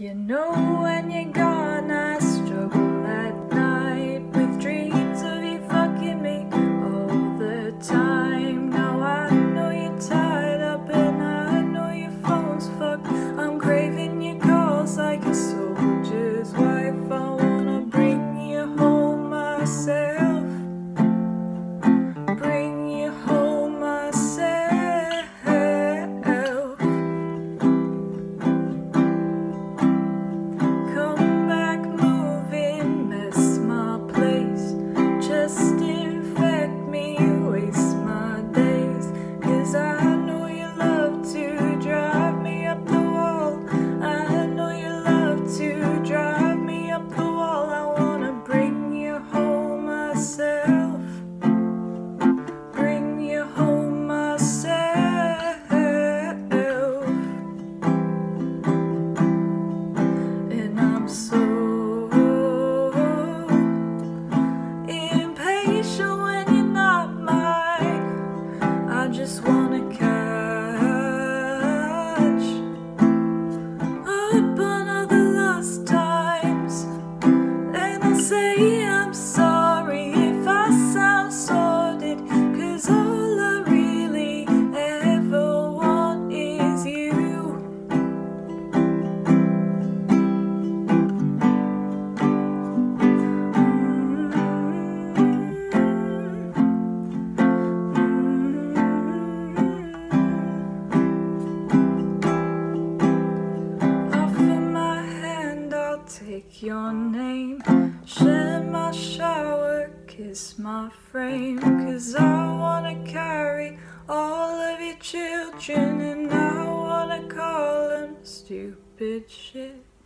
You know when you're gone, I struggle at night with dreams of you fucking me all the time. Now I know you're tied up and I know your phone's fucked. I'm craving your calls like a soldier's wife. I wanna bring you home myself. Bring you home myself. Come back moving, mess my place. Just infect me, waste my days. 'Cause I know you love to drive me up the wall. I know you love to drive me up the wall. I wanna bring you home myself. Bring you home myself. And I'm so impatient when you're not mine. I just wanna catch up on all the lost times. And I'll say I'm sorry if I sound sordid, 'cause all I really ever want is you. Offer my hand, I'll take your name. Share my shower, kiss my frame. 'Cause I wanna carry all of your children, and I wanna call them stupid shit.